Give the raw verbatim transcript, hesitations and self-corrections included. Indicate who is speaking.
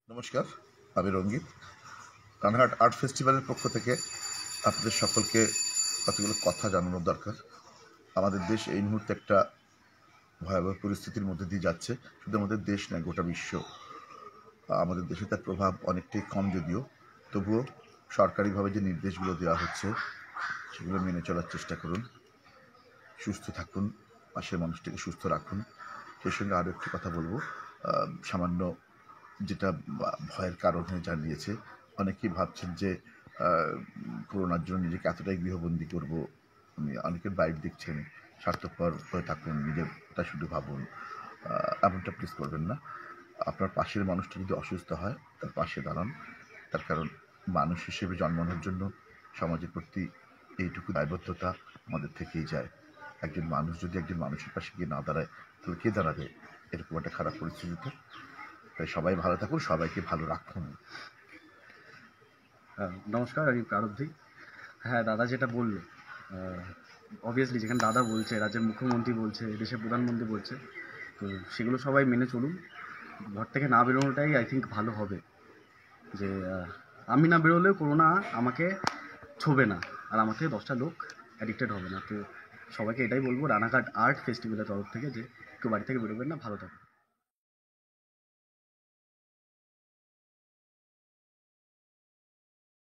Speaker 1: নমস্কার, আমি রঙ্গিত। রানাঘাট আর্ট ফেস্টিভ্যালের পক্ষ থেকে আপনাদের সকলকে কতগুলো কথা জানানোর দরকার। আমাদের দেশ এই মুহূর্তে একটা ভয়াবহ পরিস্থিতির মধ্যে দিয়ে যাচ্ছে। শুধু আমাদের দেশ নয়, গোটা বিশ্ব। আমাদের দেশে তার প্রভাব অনেকটাই কম যদিও, তবুও সরকারিভাবে যে নির্দেশগুলো দেওয়া হচ্ছে সেগুলো মেনে চলার চেষ্টা করুন। সুস্থ থাকুন, পাশের মানুষটিকে সুস্থ রাখুন। সেই সঙ্গে আরও একটি কথা বলবো, সামান্য যেটা ভয়ের কারণ হয়ে দাঁড়িয়েছে, অনেকেই ভাবছেন যে করোনার জন্য নিজেকে এতটাই গৃহবন্দী করবো। অনেকের বাইরে দেখছেন, স্বার্থপর হয়ে থাকুন, নিজেরটা শুধু ভাবুন। এমনটা প্লিজ করবেন না। আপনার পাশের মানুষটা যদি অসুস্থ হয় তার পাশে দাঁড়ান। তার কারণ মানুষ হিসেবে জন্মানোর জন্য সমাজের প্রতি এইটুকু দায়বদ্ধতা আমাদের থেকেই যায়। একজন মানুষ যদি একজন মানুষের পাশে গিয়ে না দাঁড়ায় তাহলে কে দাঁড়াবে এরকম একটা খারাপ পরিস্থিতিতে? তাই সবাই ভালো থাকুন, সবাইকে ভালো রাখুন।
Speaker 2: নমস্কার, আমি প্রারব্ধি। হ্যাঁ, দাদা যেটা বললো, অবভিয়াসলি যেখানে দাদা বলছে, রাজ্যের মুখ্যমন্ত্রী বলছে, দেশের প্রধানমন্ত্রী বলছে, তো সেগুলো সবাই মেনে চলুন। ঘর থেকে না বেরোনোটাই আই থিঙ্ক ভালো হবে। যে আমি না বেরোলেও করোনা আমাকে ছোবে না, আর আমার থেকে দশটা লোক অ্যাডিক্টেড হবে না। তো সবাইকে এটাই বলবো রানাঘাট আর্ট ফেস্টিভ্যালের তরফ থেকে, যে কেউ বাড়ি থেকে বেরোবেন না, ভালো থাকবে।